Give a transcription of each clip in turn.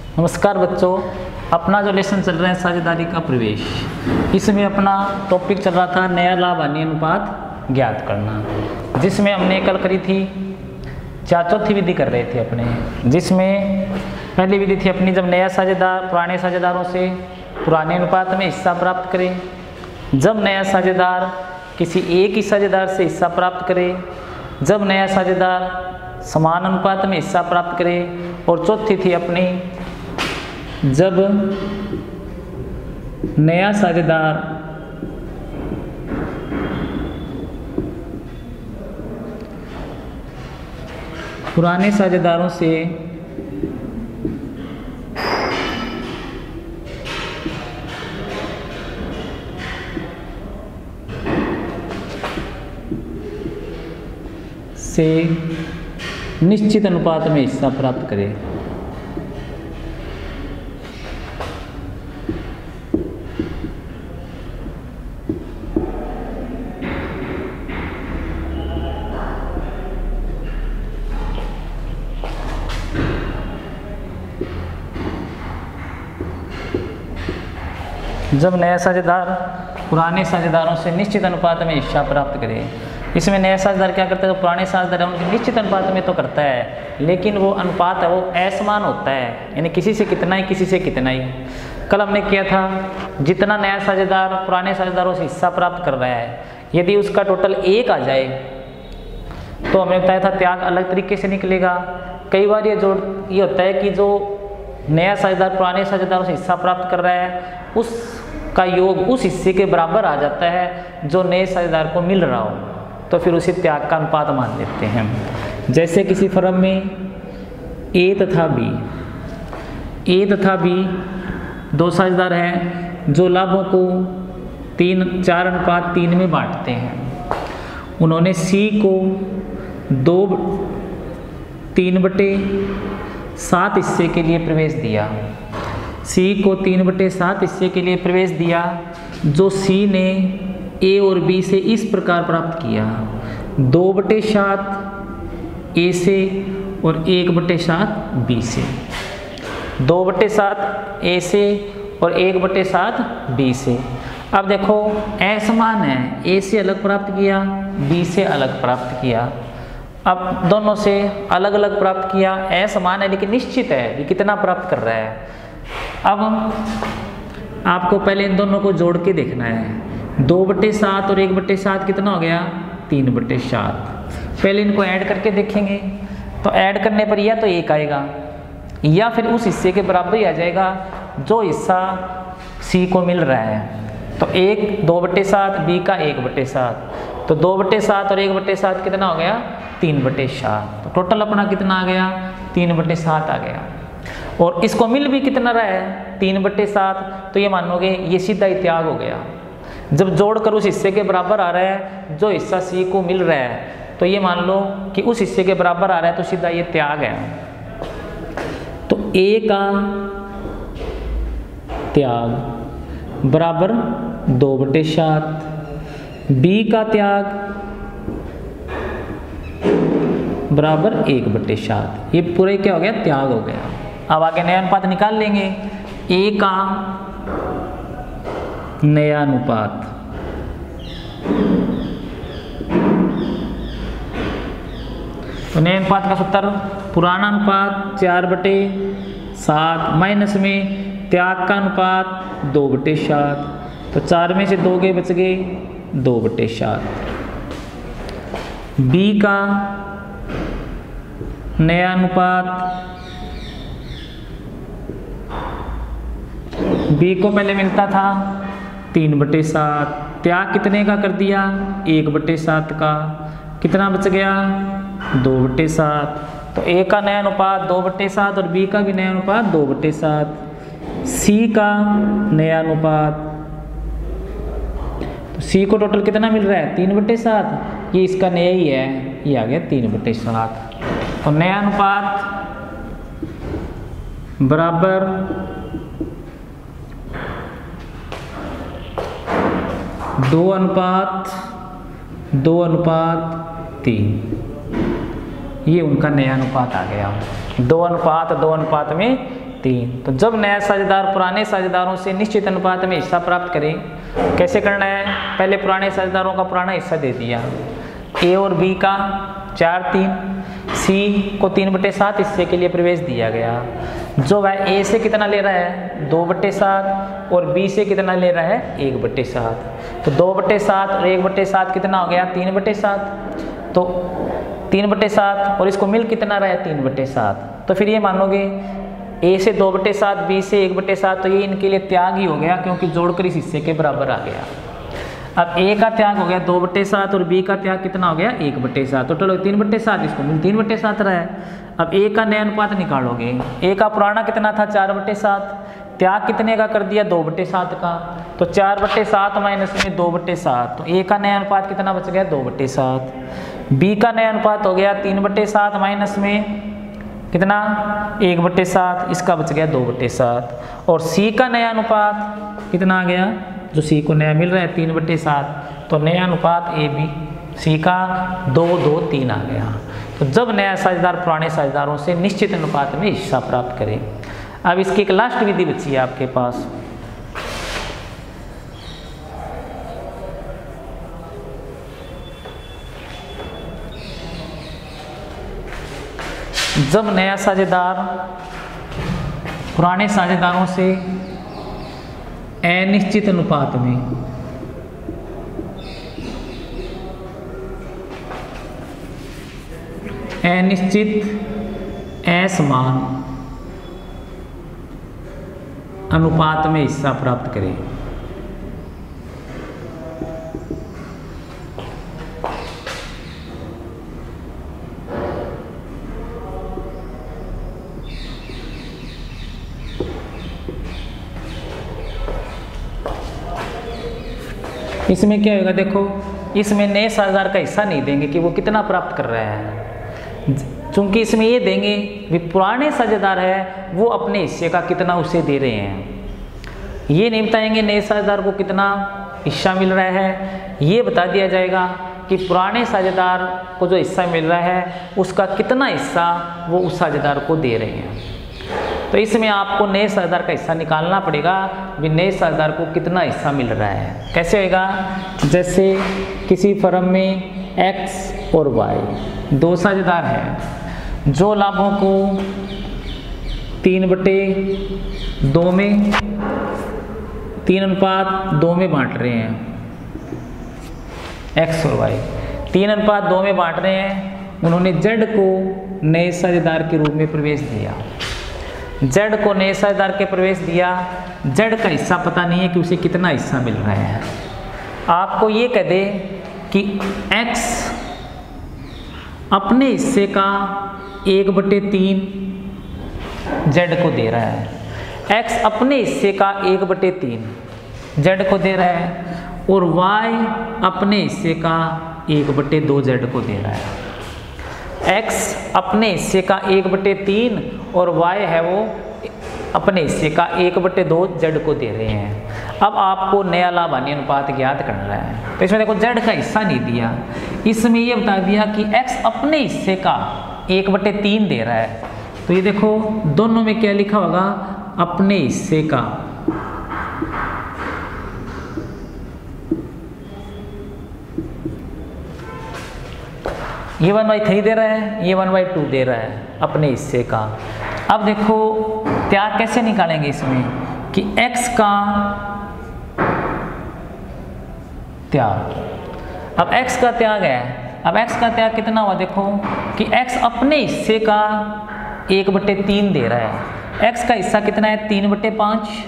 नमस्कार बच्चों, अपना जो लेसन चल रहा है साझेदारी का प्रवेश, इसमें अपना टॉपिक चल रहा था नया लाभ हानि अनुपात ज्ञात करना, जिसमें हमने कल करी थी चौथी विधि कर रहे थे अपने, जिसमें पहली विधि थी अपनी जब नया साझेदार पुराने साझेदारों से पुराने अनुपात में हिस्सा प्राप्त करे, जब नया साझेदार किसी एक ही साझेदार से हिस्सा प्राप्त करे, जब नया साझेदार समान अनुपात में हिस्सा प्राप्त करे, और चौथी थी अपनी जब नया साझेदार पुराने साझेदारों से निश्चित अनुपात में हिस्सा प्राप्त करे। जब नया साझेदार पुराने साझेदारों से निश्चित अनुपात में हिस्सा प्राप्त करे, इसमें नया साझेदार क्या करता है, तो पुराने साझेदार उनके निश्चित अनुपात में तो करता है, लेकिन वो अनुपात है वो असमान होता है, यानी किसी से कितना ही किसी से कितना ही। कल हमने किया था जितना नया साझेदार पुराने साझेदारों से हिस्सा प्राप्त कर रहा है, यदि उसका टोटल 1 आ जाए तो हमें बताया था त्याग अलग तरीके से निकलेगा। कई बार ये होता है कि जो नया साझेदार पुराने साझेदारों से हिस्सा प्राप्त कर रहा है उसका योग उस हिस्से के बराबर आ जाता है जो नए साझेदार को मिल रहा हो, तो फिर उसे त्याग का अनुपात मान लेते हैं। जैसे किसी फर्म में ए तथा बी दो साझेदार हैं जो लाभों को 4:3 में बांटते हैं। उन्होंने सी को 3/7 हिस्से के लिए प्रवेश दिया। सी को 3/7 हिस्से के लिए प्रवेश दिया, जो सी ने ए और बी से इस प्रकार प्राप्त किया, 2/7 ए से और 1/7 बी से। 2/7 ए से और 1/7 बी से। अब देखो असमान है, ए से अलग प्राप्त किया, बी से अलग प्राप्त किया। अब दोनों से अलग अलग प्राप्त किया, असमान है लेकिन निश्चित है कि कितना प्राप्त कर रहा है। अब आपको पहले इन दोनों को जोड़ के देखना है, 2/7 और 1/7 कितना हो गया, 3/7। पहले इनको ऐड करके देखेंगे, तो ऐड करने पर या तो 1 आएगा या फिर उस हिस्से के बराबर ही आ जाएगा जो हिस्सा सी को मिल रहा है। तो 2/7 बी का 1/7, तो 2/7 और 1/7 कितना हो गया, 3/7। तो टोटल अपना कितना आ गया, 3/7 आ गया। और इसको मिल भी कितना रहा है, 3/7, तो ये मानोगे ये सीधा ही त्याग हो गया। जब जोड़कर उस हिस्से के बराबर आ रहा है जो हिस्सा सी को मिल रहा है, तो ये मान लो कि उस हिस्से के बराबर आ रहा है, तो सीधा ये त्याग है। तो ए का त्याग बराबर 2/7, बी का त्याग बराबर 1/7। ये पूरे क्या हो गया, त्याग हो गया। अब आगे नया अनुपात निकाल लेंगे, ए का नया अनुपात तो नया अनुपात का सूत्र पुराना अनुपात 4/7 माइनस में त्याग का अनुपात 2/7, तो 4 में से 2 गए बच गए 2/7। बी का नया अनुपात, बी को पहले मिलता था 3/7, त्याग कितने का कर दिया, 1/7 का, कितना बच गया 2/7। तो ए का नया अनुपात 2/7 और बी का भी नया अनुपात 2/7। सी का नया अनुपात, तो सी को टोटल कितना मिल रहा है, 3/7, ये इसका नया ही है, ये आ गया 3/7। तो नया अनुपात बराबर 2:3। ये उनका नया अनुपात आ गया। 2:2 में 3। तो जब नया साझेदार पुराने साझेदारों से निश्चित अनुपात में हिस्सा प्राप्त करे, कैसे करना है? पहले पुराने साझेदारों का पुराना हिस्सा दे दिया, ए और बी का 4/3, सी को 3/7 हिस्से के लिए प्रवेश दिया गया। जो वह ए से कितना ले रहा है? 2/7 और बी से कितना ले रहा है? 1/7। तो 2/7 और 1/7 कितना हो गया? 3/7। तो 3/7 और इसको मिल कितना रहा है? 3/7। तो फिर ये मानोगे ए से 2/7, बी से 1/7, तो ये इनके लिए त्याग ही हो गया, क्योंकि जोड़कर इस हिस्से के बराबर आ गया। अब ए का त्याग हो गया 2/7 और बी का त्याग कितना हो गया? 1/7। तो टोटल 3/7, इसको मिल 3/7 रहा है। अब ए का नया अनुपात निकालोगे, ए का पुराना कितना था? 4/7, त्याग कितने का कर दिया? 2/7 का। तो 4/7 माइनस में 2/7, तो ए का नया अनुपात कितना बच गया? 2/7। बी का नया अनुपात हो गया 3/7 माइनस में कितना? 1/7, इसका बच गया 2/7। और सी का नया अनुपात कितना आ गया? जो सी को नया मिल रहा है 3/7, तो नया अनुपात ए बी सी का 2-2-3 आ गया। तो जब नया साझेदार पुराने साझेदारों से निश्चित अनुपात में हिस्सा प्राप्त करे। अब इसकी एक लास्ट विधि बची है आपके पास। जब नया साझेदार पुराने साझेदारों से अनिश्चित अनुपात में अनिश्चित असमान अनुपात में हिस्सा प्राप्त करे। इसमें क्या होगा? देखो, इसमें नए साझेदार का हिस्सा नहीं देंगे कि वो कितना प्राप्त कर रहा है, चूंकि इसमें ये देंगे भी पुराने साझेदार है वो अपने हिस्से का कितना उसे दे रहे हैं। ये नहीं बताएंगे नए साझेदार को कितना हिस्सा मिल रहा है, ये बता दिया जाएगा कि पुराने साझेदार को जो हिस्सा मिल रहा है उसका कितना हिस्सा वो उस साझेदार को दे रहे हैं। तो इसमें आपको नए साझेदार का हिस्सा निकालना पड़ेगा भी नए साझेदार को कितना हिस्सा मिल रहा है। कैसे होगा? जैसे किसी फर्म में एक्स और वाई दो साझेदार हैं जो लाभों को 3/2 में 3:2 में बांट रहे हैं। एक्स और वाई 3:2 में बांट रहे हैं। उन्होंने जेड को नए साझेदार के रूप में प्रवेश दिया। जेड को नए साझेदार के प्रवेश दिया। जेड का हिस्सा पता नहीं है कि उसे कितना हिस्सा मिल रहा है। आपको ये कह दे कि एक्स अपने हिस्से का 1/3 जेड को दे रहा है। एक्स अपने हिस्से का 1/3 जेड को दे रहा है और वाई अपने हिस्से का 1/2 जेड को दे रहा है। एक्स अपने हिस्से का 1/3 और वाई है वो अपने हिस्से का 1/2 जेड को दे रहे हैं। अब आपको नया लाभ हानि अनुपात ज्ञात करना है। तो इसमें देखो जेड का हिस्सा नहीं दिया, इसमें ये बता दिया कि एक्स अपने हिस्से का 1/3 दे रहा है। तो ये देखो दोनों में क्या लिखा होगा? अपने हिस्से का। ये 1/3 दे रहा है, ये 1/2 दे रहा है अपने हिस्से का। अब देखो त्याग कैसे निकालेंगे इसमें कि x का त्याग। अब x का त्याग है, अब x का त्याग कितना हुआ? देखो कि x अपने हिस्से का 1/3 दे रहा है। x का हिस्सा कितना है? 3/5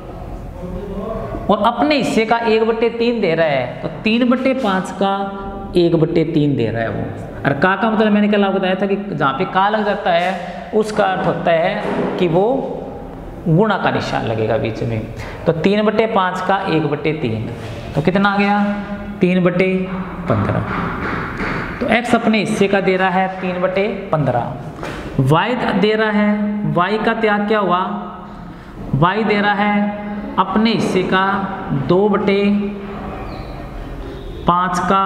और अपने हिस्से का 1/3 दे रहा है, तो 3/5 का 1/3 दे रहा है वो। और का मतलब मैंने कल आपको बताया था कि जहाँ पे का लग जाता है उसका अर्थ होता है कि वो गुणा का निशान लगेगा बीच में। तो 3/5 का 1/3 तो कितना आ गया? 3/15। तो x अपने हिस्से का दे रहा है 3/15। y दे रहा है, y का त्याग क्या हुआ? y दे रहा है अपने हिस्से का 2/5 का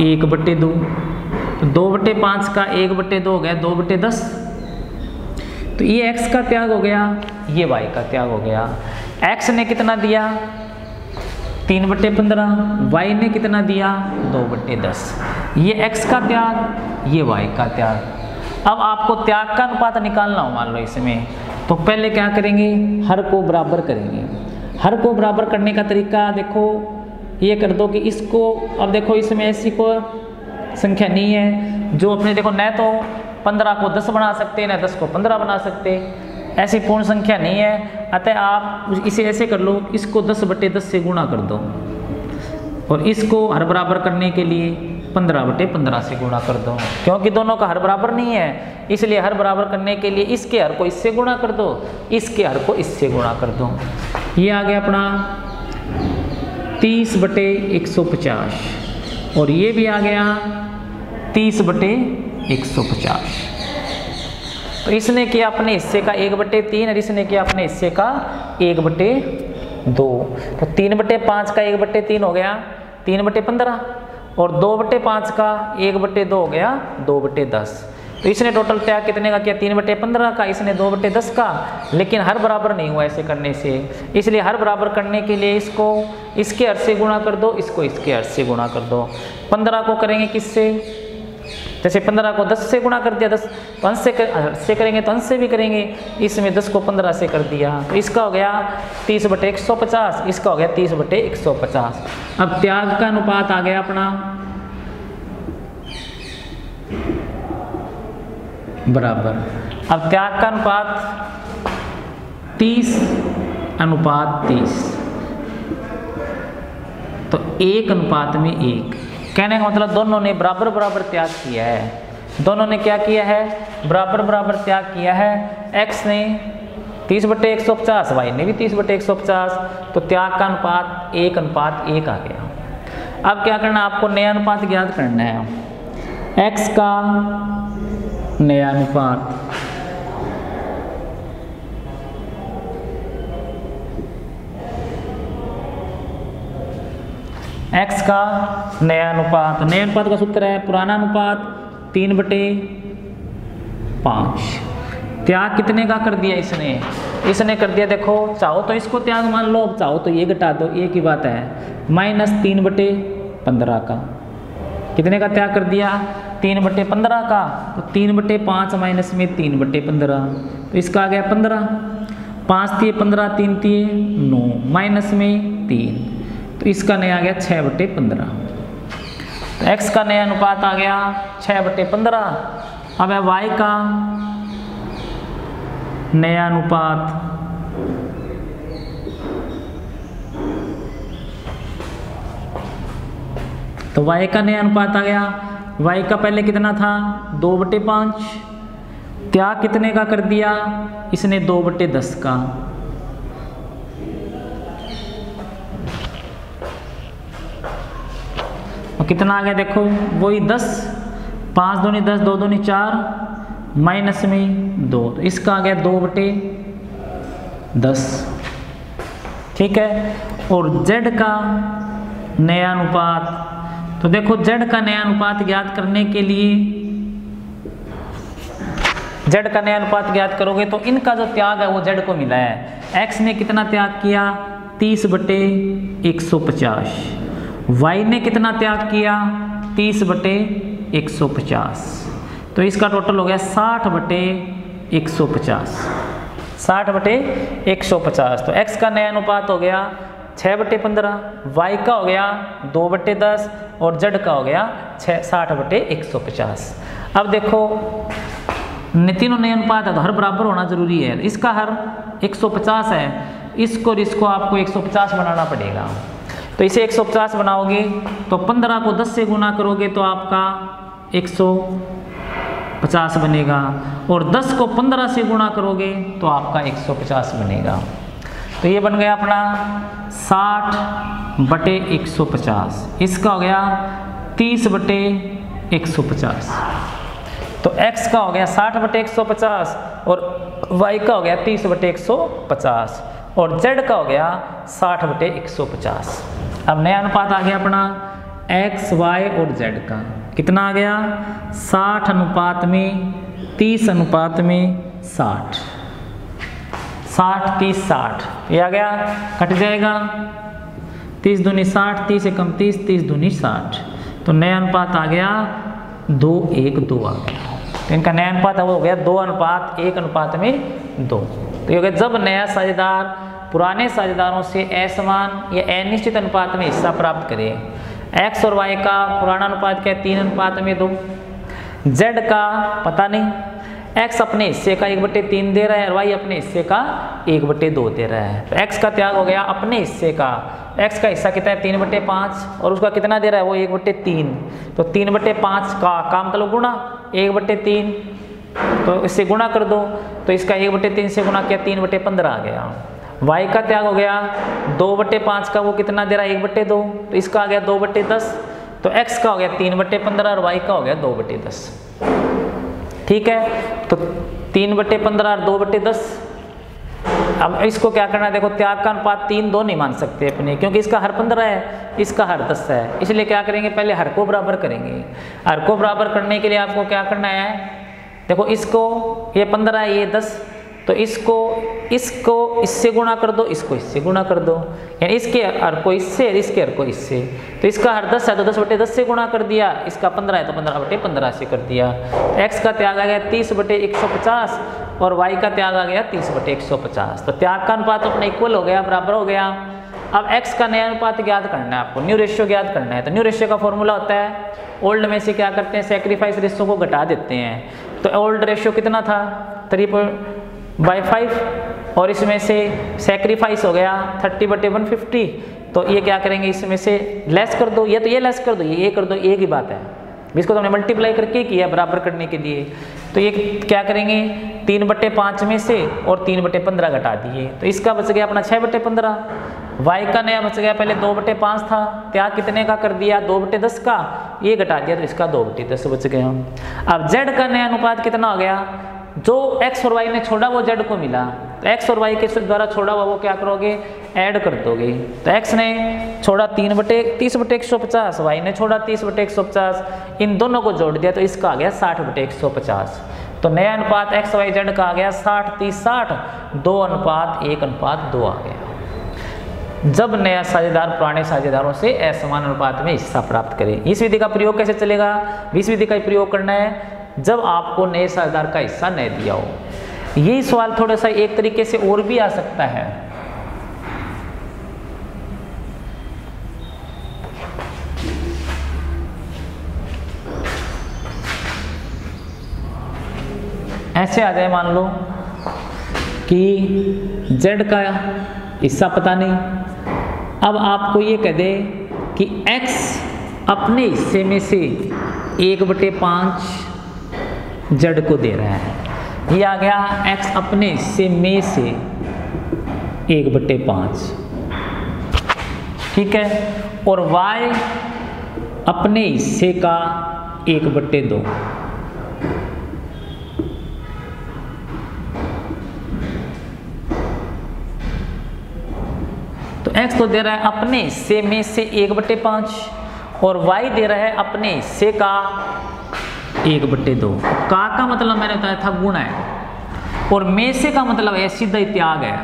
1/2। तो 2/5 का 1/2 हो गया 2/10। तो ये x का त्याग हो गया, ये y का त्याग हो गया। x ने कितना दिया 3/15, y ने कितना दिया 2/10। ये x का त्याग, ये y का त्याग। अब आपको त्याग का अनुपात निकालना हो मान लो इसमें, तो पहले क्या करेंगे, हर को बराबर करेंगे। हर को बराबर करने का तरीका देखो, ये कर दो कि इसको, अब देखो इसमें ऐसी कोई संख्या नहीं है जो अपने देखो न तो 15 को 10 बना सकते न 10 को 15 बना सकते, ऐसी पूर्ण संख्या नहीं है। अतः आप इसे ऐसे कर लो, इसको 10/10 से गुणा कर दो और इसको हर बराबर करने के लिए 15/15 से गुणा कर दो, क्योंकि दोनों का हर बराबर नहीं है, इसलिए हर बराबर करने के लिए इसके हर को इससे गुणा कर दो, इसके हर को इससे गुणा कर दो। ये आ गया अपना 30/150 और ये भी आ गया 30/150। तो इसने किया अपने हिस्से का 1/3 और इसने किया अपने हिस्से का 1/2। तो 3/5 का 1/3 हो गया 3/15 और 2/5 का 1/2 हो गया 2/10। तो इसने टोटल त्याग कितने का किया 3/15 का, इसने 2/10 का, लेकिन हर बराबर नहीं हुआ ऐसे करने से, इसलिए हर बराबर करने के लिए इसको इसके हर से गुणा कर दो, इसको इसके हर से गुणा कर दो। 15 को करेंगे किससे, जैसे 15 को 10 से गुणा कर दिया, 10 तो अंश से करेंगे तो अंश से भी करेंगे, इसमें 10 को 15 से कर दिया, तो इसका हो गया 30/150, इसका हो गया 30/150। अब त्याग का अनुपात आ गया अपना बराबर, अब त्याग का अनुपात 30/30, तो 1/1। कहने का मतलब दोनों ने बराबर बराबर त्याग किया है, दोनों ने क्या किया है बराबर बराबर त्याग किया है। x ने 30/150, y ने भी 30/150, तो त्याग का अनुपात 1/1 आ गया। अब क्या करना, आपको नया अनुपात ज्ञात करना है, x का नया अनुपात। x का नया अनुपात, नए अनुपात का सूत्र है पुराना अनुपात 3/5। त्याग कितने का कर दिया इसने कर दिया, देखो चाहो तो इसको त्याग मान लो, चाहो तो ये घटा दो, एक ही बात है, -3/15 का। कितने का त्याग कर दिया 3/15 का, तो 3/5 माइनस में 3/15, तो इसका आ गया 15, 5 × 15, 3 × 9, माइनस में 3, तो इसका नया आ गया 6/15। तो x का नया अनुपात आ गया 6/15। अब है y का नया अनुपात, तो y का नया अनुपात आ गया, y का पहले कितना था 2/5, त्याग कितने का कर दिया इसने 2/10 का, और कितना आ गया देखो वही 10, 5 दूनी 10, 2 दूनी 4, माइनस में 2, तो इसका आ गया 2/10। ठीक है, और z का नया अनुपात, तो देखो z का नया अनुपात ज्ञात करने के लिए, z का नया अनुपात ज्ञात करोगे तो इनका जो त्याग है वो z को मिला है। x ने कितना त्याग किया 30/150, y ने कितना त्याग किया 30/150, तो इसका टोटल हो गया 60/150, 60/150। तो x का नया अनुपात हो गया 6/15, y का हो गया 2/10 और z का हो गया 60/150। अब देखो तीनों नए अनुपात है तो हर बराबर होना जरूरी है, इसका हर 150 है, इसको और इसको आपको 150 बनाना पड़ेगा। तो इसे 150 बनाओगे तो 15 को 10 से गुना करोगे तो आपका 150 बनेगा, और 10 को 15 से गुणा करोगे तो आपका 150 बनेगा। तो ये बन गया अपना 60/150, इसका हो गया 30/150। तो x का हो गया 60/150 और y का हो गया 30/150 और z का हो गया 60/150। अब नया अनुपात आ गया अपना x, y और z का, कितना आ गया 60/30/150। 60, 60 30 60, ये आ गया, कट जाएगा, 30 दूनी 60, 30 से कम 30, 30 दूनी 60, तो नया अनुपात आ गया 2 1 2 आ गया। तो इनका नया अनुपात वो हो गया 2 अनुपात 1 अनुपात में 2। तो ये जब नया साझेदार पुराने साझेदारों से असमान या अनिश्चित अनुपात में हिस्सा प्राप्त करे, x और y का पुराना अनुपात क्या है 3 अनुपात में 2, z का पता नहीं, x अपने हिस्से का 1/3 दे रहा है और y अपने हिस्से का 1/2 दे रहा है। तो x का त्याग हो गया अपने हिस्से का, x का हिस्सा कितना है 3/5 और उसका कितना दे रहा है वो 1/3, तो 3/5 का मतलब गुणा 1/3, तो इससे गुणा कर दो, तो इसका 1/3 से गुणा किया 3/15 आ गया। y का त्याग हो गया 2/5 का, वो कितना दे रहा है 1/2, तो इसका आ गया 2/10, तो x का हो गया 3/15 और y का हो गया 2/10। ठीक है, तो 3/15 और 2/10। अब इसको क्या करना है, देखो त्याग का अनुपात 3 2 नहीं मान सकते अपने, क्योंकि इसका हर 15 है, इसका हर 10 है, इसलिए क्या करेंगे पहले हर को बराबर करेंगे। हर को बराबर करने के लिए आपको क्या करना है, देखो इसको ये 15 है ये 10, तो इसको इससे गुणा कर दो, इसको इससे गुणा कर दो, यानी इसके हर को इससे इसके हर को इससे, तो इसका हर 10 है तो 10/10 से गुणा कर दिया, इसका 15 है तो 15/15 से कर दिया। तो x का त्याग आ गया 30/150 और y का त्याग आ गया 30/150, तो त्याग का अनुपात अपना इक्वल हो गया, बराबर हो गया। अब x का नया अनुपात ज्ञात करना है आपको, न्यू रेशियो ज्ञात करना है। तो न्यू रेशियो का फॉर्मूला होता है, ओल्ड में से क्या करते हैं सेक्रीफाइस रेशियो को घटा देते हैं। तो ओल्ड रेशियो कितना था 3/5 और इसमें से सेक्रीफाइस हो गया 30/150, तो ये क्या करेंगे इसमें से लेस कर दो, ये तो ये लेस कर दो, ये कर दो, एक ही बात है, इसको तो हमने मल्टीप्लाई करके किया बराबर करने के लिए। तो ये क्या करेंगे 3/5 में से और 3/15 घटा दिए, तो इसका बच गया अपना 6/15। y का नया बच गया, पहले 2/5 था, त्याग कितने का कर दिया 2/10 का, ये घटा दिया तो इसका 2/10 बच गया। अब z का नया अनुपात कितना हो गया, जो x और y ने छोड़ा वो z को मिला, तो x और y के द्वारा छोड़ा हुआ वो क्या करोगे ऐड कर दोगे। तो x ने छोड़ा 30/150, y ने छोड़ा 30/150, इन दोनों को जोड़ दिया तो इसका आ गया 60/150। तो नया अनुपात x y z का आ गया 60 30 60, 2:1:2 आ गया। जब नया साझेदार पुराने साझेदारों से असमान अनुपात में हिस्सा प्राप्त करे। इस विधि का प्रयोग कैसे चलेगा, इस विधि का प्रयोग करना है जब आपको नए साझेदार का हिस्सा नहीं दिया हो। यही सवाल थोड़ा सा एक तरीके से और भी आ सकता है। ऐसे आ जाए, मान लो कि z का हिस्सा पता नहीं, अब आपको ये कह दे कि x अपने हिस्से में से 1/5 z को दे रहा है। ये आ गया x अपने हिस्से में से 1/5, ठीक है, और y अपने हिस्से का 1/2। तो x तो दे रहा है अपने हिस्से में से 1/5 और y दे रहा है अपने हिस्से का 1/2। का मतलब मैंने बताया था गुणा है, और में से का मतलब है सीधा ही त्याग है।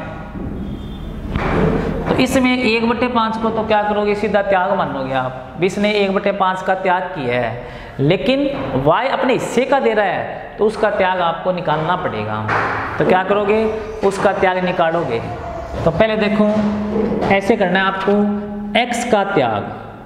तो इसमें 1/5 को तो क्या करोगे सीधा त्याग मानोगे आप, इसने 1/5 का त्याग किया है, लेकिन y अपने हिस्से का दे रहा है तो उसका त्याग आपको निकालना पड़ेगा। तो क्या करोगे उसका त्याग निकालोगे। तो पहले देखो ऐसे करना है आपको, x का त्याग,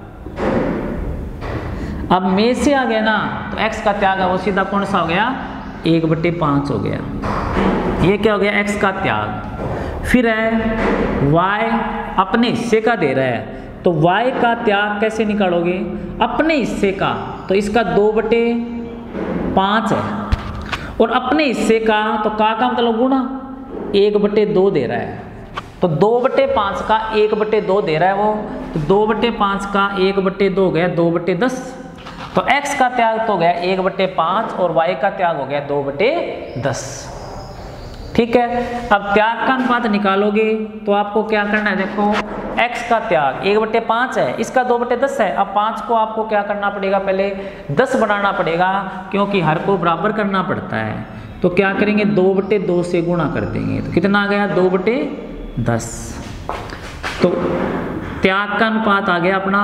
अब में से आ गया ना, तो x का त्याग है वो सीधा कौन सा हो गया 1/5 हो गया। ये क्या हो गया x का त्याग। फिर है y अपने हिस्से का दे रहा है, तो y का त्याग कैसे निकालोगे अपने हिस्से का, तो इसका 2/5 है, और अपने हिस्से का तो का मतलब गुणा 1/2 दे रहा है, तो 2/5 का 1/2 दे रहा है वो, तो 2/5 का 1/2 हो गया 2/10। तो x का त्याग तो हो गया 1/5 और y का त्याग हो गया 2/10, ठीक है। अब त्याग का अनुपात निकालोगे तो आपको क्या करना है, देखो x का त्याग 1/5 है, इसका 2/10 है। अब 5 को आपको क्या करना पड़ेगा, पहले 10 बनाना पड़ेगा, क्योंकि हर को बराबर करना पड़ता है। तो क्या करेंगे 2/2 से गुणा कर देंगे, तो कितना आ गया 2/10। तो त्याग का अनुपात आ गया अपना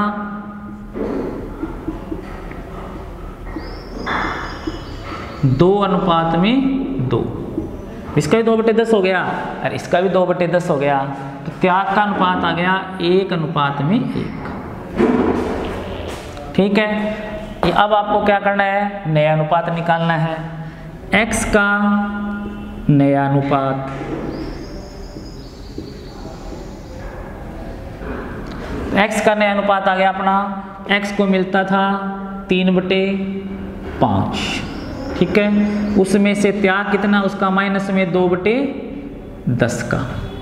2:2। इसका भी 2/10 हो गया और इसका भी 2/10 हो गया। तो त्याग का अनुपात आ गया 1:1। ठीक है, अब आपको क्या करना है, नया अनुपात निकालना है। x का नया अनुपात, x का नया अनुपात आ गया अपना, x को मिलता था 3/5। ठीक है, उसमें से त्याग कितना, उसका माइनस में 2/10 का,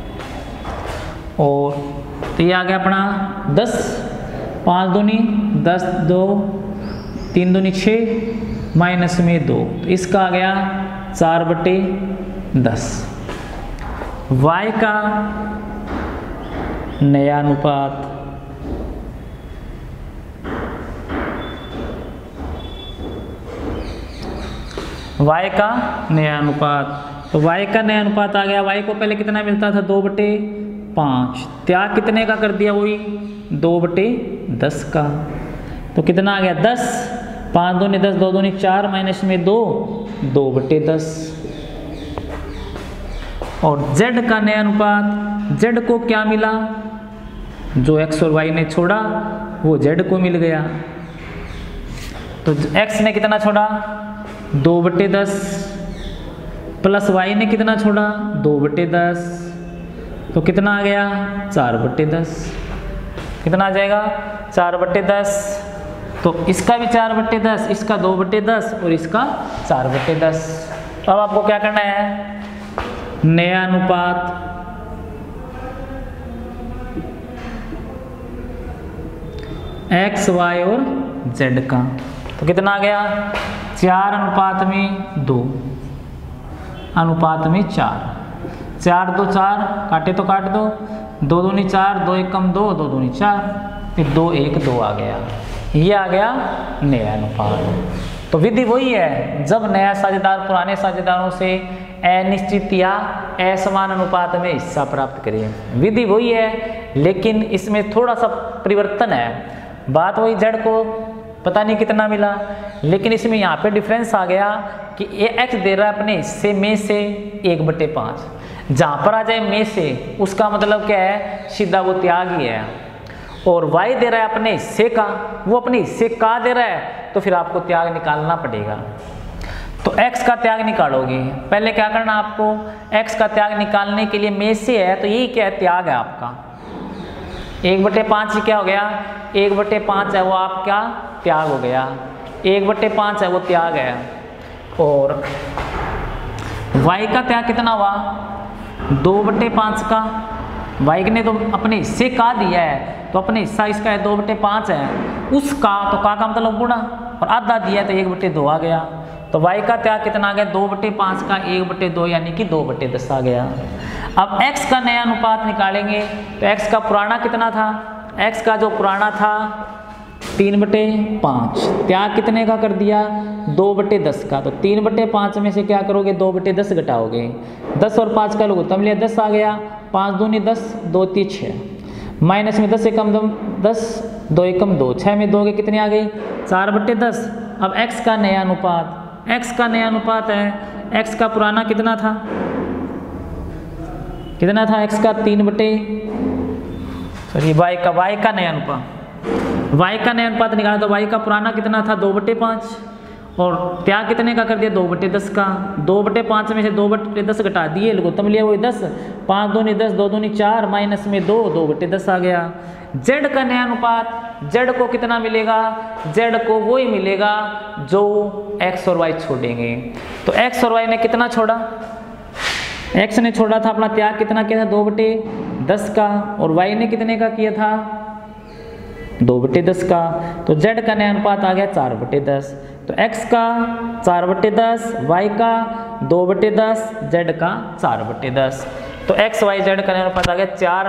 और तो ये आ गया अपना 10, 5 दूनी 10, 2 3 दूनी 6, माइनस में 2, तो इसका आ गया 4/10। y का नया अनुपात, y का नया अनुपात, तो y का नया अनुपात आ गया, y को पहले कितना मिलता था 2/5, त्याग कितने का कर दिया, वही 2/10 का, तो कितना आ गया 10, 5 दूनी 10, 2 दूनी 4, माइनस में 2, 2/10। और z का नया अनुपात, z को क्या मिला, जो x और y ने छोड़ा वो z को मिल गया। तो x ने कितना छोड़ा 2/10, प्लस y ने कितना छोड़ा 2/10, तो कितना आ गया 4/10। कितना आ जाएगा 4/10। तो इसका भी 4/10, इसका 2/10 और इसका 4/10। अब आपको क्या करना है, नया अनुपात x, y और z का, तो कितना आ गया 4:2, अनुपात में 4, 4 2 4, काटे तो काट दो, 2 दूनी 4, 2 1 कम 2, 2 दूनी 4, फिर 2 1 2 आ गया, ये आ गया नया अनुपात। तो विधि वही है, जब नया साझेदार पुराने साझेदारों से अनिश्चित या असमान अनुपात में हिस्सा प्राप्त करें, विधि वही है, लेकिन इसमें थोड़ा सा परिवर्तन है। बात वही z को पता नहीं कितना मिला, लेकिन इसमें यहाँ पे डिफरेंस आ गया कि ये x दे रहा है अपने हिस्से में से 1/5, जहाँ पर आ जाए में से उसका मतलब क्या है, सीधा वो त्याग ही है। और y दे रहा है अपने हिस्से का, वो अपने हिस्से का दे रहा है, तो फिर आपको त्याग निकालना पड़ेगा। तो x का त्याग निकालोगे, पहले क्या करना आपको, x का त्याग निकालने के लिए में से है, तो यही क्या है, त्याग है आपका। 1/5 क्या हो गया, 1/5 है वो आपका त्याग हो गया, 1/5 है वो त्याग है। और y का त्याग कितना हुआ 2/5 का, y ने तो अपने हिस्से का दिया है, तो अपने हिस्सा इसका है 2/5 है, उसका तो का मतलब गुणा, और आधा दिया है तो 1/2 आ गया। तो y का त्याग कितना आ गया 2/5 का 1/2, यानी कि 2/10 आ गया। अब x का नया अनुपात निकालेंगे, तो x का पुराना कितना था, x का जो पुराना था 3/5, त्याग कितने का कर दिया 2/10 का, तो 3/5 में से क्या करोगे 2/10 घटाओगे, 10 और 5 का लघुत्तम लिया 10 आ गया, 5 दूनी 10, 2 3 6, माइनस में 10 एकम 10, 2 एकम 2, 6 में 2 के कितने आ गई 4/10। अब x का नया अनुपात, x का नया अनुपात है, x का पुराना कितना था, कितना था x का 3/, सॉरी y का नया अनुपात, y का नया अनुपात निकाला, तो y का पुराना कितना था 2/5, और त्याग कितने का कर दिया 2/10 का, 2/5 में से 2/10 घटा दिए, लघुत्तम लिया वही 10, 5 दूनी 10, 2 दूनी 4, माइनस में 2, 2/10 आ गया। z का नया अनुपात, z को कितना मिलेगा, z को वही मिलेगा जो x और y छोड़ेंगे। तो x और y ने कितना छोड़ा, x ने छोड़ा था अपना त्याग कितना किया था 2/10 का, और y ने कितने का किया था 2/10 का, तो z का नया अनुपात आ गया 4/10। तो x का 4/10, y का 2/10, z का 4/10। तो x y z का नया अनुपात आ गया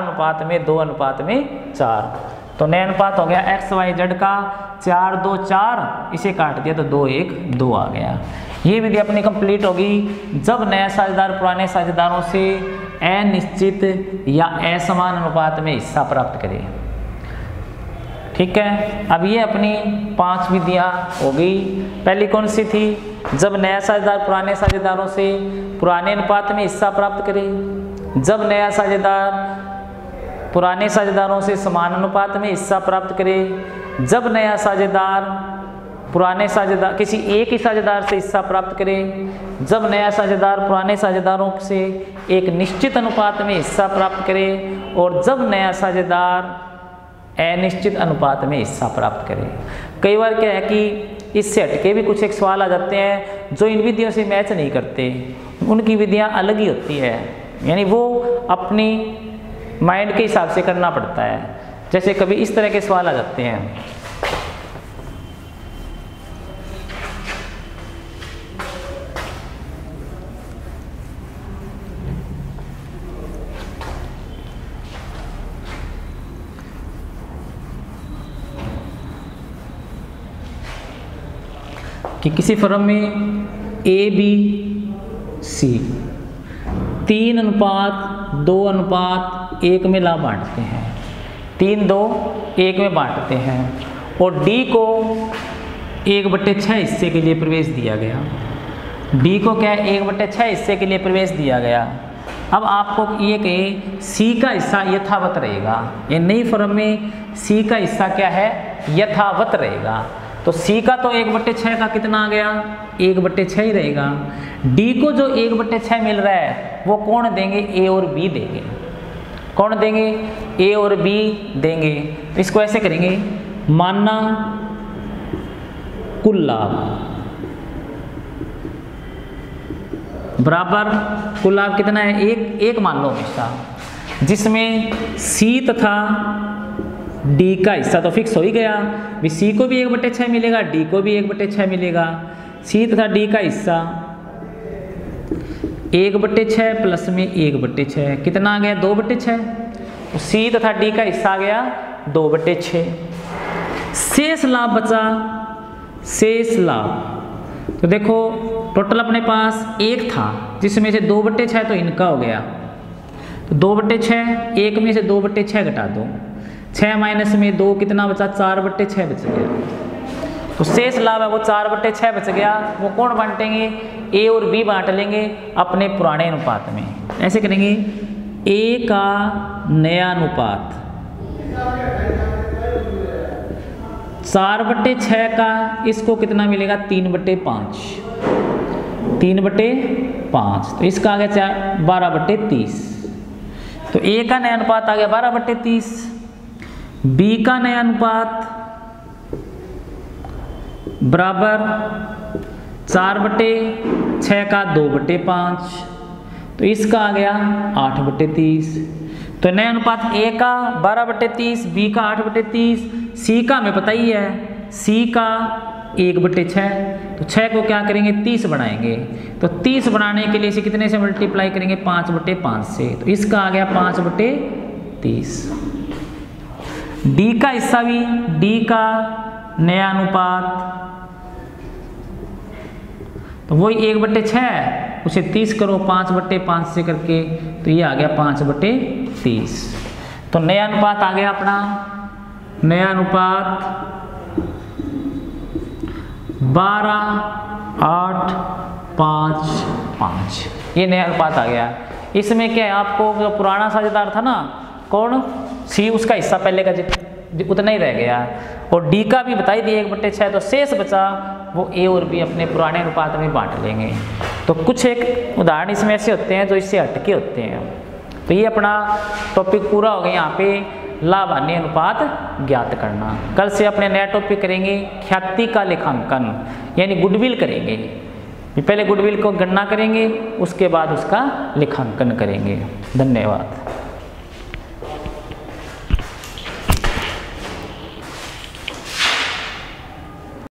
4:2:4। तो नया अनुपात हो गया x y z का 4 2 4, इसे काट दिया तो 2 1 2 आ गया। ये विधि अपनी कंप्लीट होगी जब नया साझेदार पुराने साझेदारों से अनिश्चित या असमान अनुपात में हिस्सा प्राप्त करे। ठीक है, अब ये अपनी 5 विधियाँ हो गई। पहली कौन सी थी? जब नया साझेदार पुराने साझेदारों से पुराने अनुपात में हिस्सा प्राप्त करे, जब नया साझेदार पुराने साझेदारों से समान अनुपात में हिस्सा प्राप्त करे, जब नया साझेदार पुराने साझेदार किसी एक ही साझेदार से हिस्सा प्राप्त करे, जब नया साझेदार पुराने साझेदारों से एक निश्चित अनुपात में हिस्सा प्राप्त करे, और जब नया साझेदार अनिश्चित अनुपात में हिस्सा प्राप्त करे। कई बार क्या है कि इससे हटके भी कुछ एक सवाल आ जाते हैं जो इन विधियों से मैच नहीं करते, उनकी विधियां अलग ही होती है, यानी वो अपनी माइंड के हिसाब से करना पड़ता है। जैसे कभी इस तरह के सवाल आ जाते हैं, कि किसी फर्म में ए बी सी 3:2:1 में लाभ बांटते हैं, 3:2:1 में बांटते हैं, और डी को 1/6 हिस्से के लिए प्रवेश दिया गया। डी को क्या है? 1/6 हिस्से के लिए प्रवेश दिया गया। अब आपको ये कहे सी का हिस्सा यथावत रहेगा, ये नई फर्म में सी का हिस्सा क्या है? यथावत रहेगा। तो सी का तो 1/6 का कितना आ गया? 1/6 ही रहेगा। डी को जो 1/6 मिल रहा है वो कौन देंगे? ए और बी देंगे। कौन देंगे? ए और बी देंगे। इसको ऐसे करेंगे, मानना कुल लाभ बराबर कुल लाभ कितना है? एक मान लो हमेशा, जिसमें सी तथा डी का हिस्सा तो फिक्स हो ही गया, भी सी को भी 1/6 मिलेगा, डी को भी 1/6 मिलेगा। सी तथा डी का हिस्सा 1/6 प्लस में 1/6 कितना आ गया? 2/6। तो सी तथा डी का हिस्सा आ गया 2/6। शेष लाभ बचा, शेष लाभ तो देखो टोटल अपने पास 1 था, जिसमें से 2/6 तो इनका हो गया, तो 2/6, 1 में से 2/6 घटा दो, 6 माइनस में 2 कितना बचा? 4/6 बच गया। तो शेष लाभ है वो 4/6 बच गया। वो कौन बांटेंगे? ए और बी बांट लेंगे अपने पुराने अनुपात में। ऐसे करेंगे, ए का नया अनुपात 4/6 का इसको कितना मिलेगा? 3/5। 3/5 तो इसका आ गया 12/30। तो ए का नया अनुपात आ गया 12/30। बी का नया अनुपात बराबर 4/6 का 2/5, तो इसका आ गया 8/30। तो नया अनुपात ए का 12/30, बी का 8/30, सी का हमें पता ही है, सी का 1/6। तो 6 को क्या करेंगे? 30 बनाएंगे। तो 30 बनाने के लिए इसे कितने से मल्टीप्लाई करेंगे? 5/5 से। तो इसका आ गया 5/30। डी का हिस्सा भी, डी का नया अनुपात तो वही 1/6, उसे 30 करो 5/5 से करके, तो ये आ गया 5/30। तो नया अनुपात आ गया अपना, नया अनुपात 12, 8, 5, 5, ये नया अनुपात आ गया। इसमें क्या है? आपको जो पुराना साझेदार था ना, कौन? सी, उसका हिस्सा पहले का उतना ही रह गया, और डी का भी बताई दिया 1/6, तो शेष बचा वो ए और बी अपने पुराने अनुपात में बांट लेंगे। तो कुछ एक उदाहरण इसमें ऐसे होते हैं जो इससे हटके होते हैं। तो ये अपना टॉपिक पूरा हो गया। यहाँ पे लाभ हानि अनुपात ज्ञात करना। कल से अपने नया टॉपिक करेंगे ख्याति का लेखांकन, यानी गुडविल करेंगे। पहले गुडविल को गणना करेंगे, उसके बाद उसका लेखांकन करेंगे। धन्यवाद।